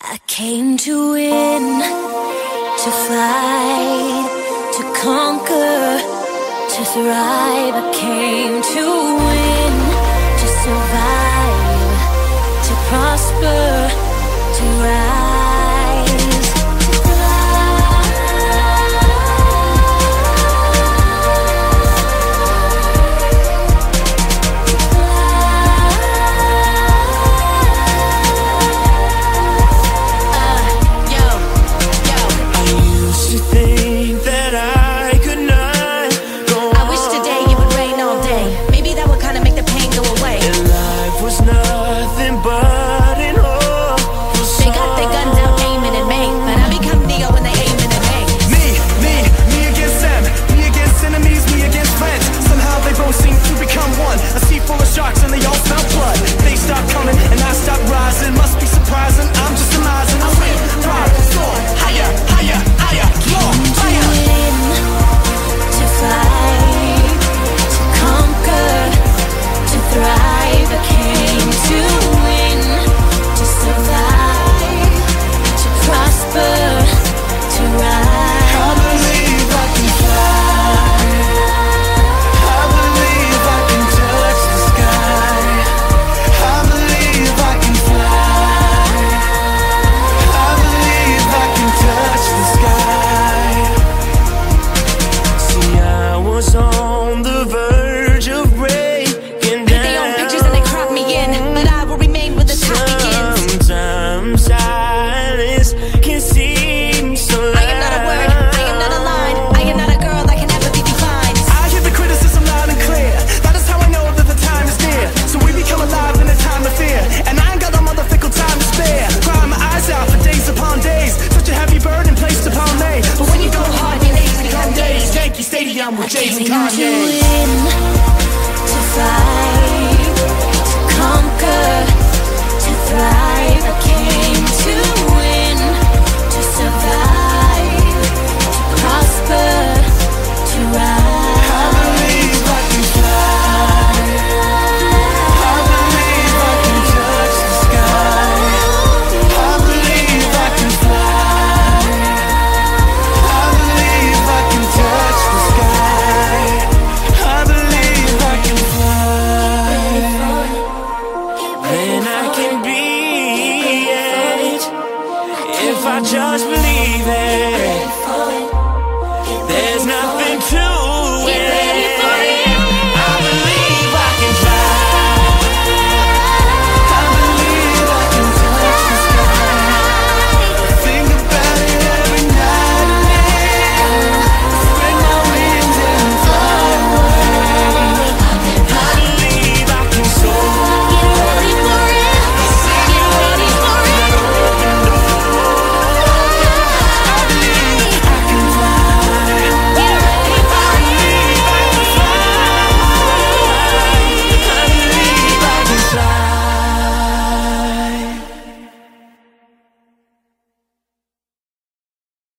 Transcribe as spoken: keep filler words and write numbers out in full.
I came to win, to fight, to conquer, to thrive. I came to win, to survive, to prosper, to rise, to thrive. To think that I could not go on. I wish today it would rain all day. Maybe that would kind of make the pain go away. And life was nothing but an awful song. They got their guns out aiming at me, but I become Neo when they aiming at me. Me, me, me against them. Me against enemies, me against friends. Somehow they both seem to become one. A sea full of sharks and they all smell blood. They stop coming and I stop rising. Must be surprising, I'm just surmising. I win, thrive, soar, higher, higher, higher. More fire. To fight, to conquer, to thrive. I came to win, to survive, to prosper, to rise. I believe I can fly. I believe I can touch the sky. I believe I can fly. I believe I can touch the sky. See, I was on the verge of breaking down. They own pictures and they crop me in, but I will remain where the top begins. Sometimes silence can seem so loud. I am not a word, I am not a line, I am not a girl that can never be defined. I hear the criticism loud and clear. That is how I know that the time is near. So we become alive in a time of fear. And I ain't got no motherfucking time to spare. Crying my eyes out for days upon days. Such a heavy burden placed upon me. But when you go hard, your days become days. Yankee Stadium with Jay and To Kanye. win, to fight, to conquer, to thrive. I came to win, to survive, to prosper, to rise. I believe I can fly. I believe I can touch the sky. I believe I can fly. I believe I can touch the sky. I believe I can fly. Then I can be it if I just believe it.